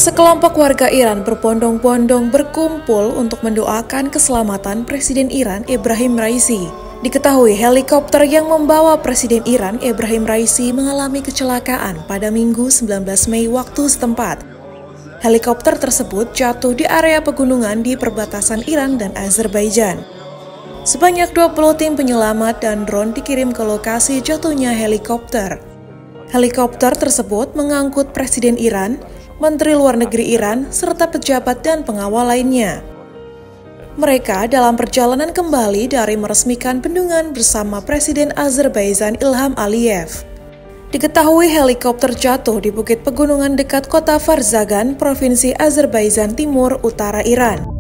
Sekelompok warga Iran berbondong-bondong berkumpul untuk mendoakan keselamatan Presiden Iran Ebrahim Raisi. Diketahui helikopter yang membawa Presiden Iran Ebrahim Raisi mengalami kecelakaan pada Minggu 19 Mei waktu setempat. Helikopter tersebut jatuh di area pegunungan di perbatasan Iran dan Azerbaijan. Sebanyak 20 tim penyelamat dan drone dikirim ke lokasi jatuhnya helikopter. Helikopter tersebut mengangkut Presiden Iran, Menteri Luar Negeri Iran, serta pejabat dan pengawal lainnya. Mereka dalam perjalanan kembali dari meresmikan bendungan bersama Presiden Azerbaijan Ilham Aliyev. Diketahui helikopter jatuh di bukit pegunungan dekat kota Farzagan, Provinsi Azerbaijan Timur Utara Iran.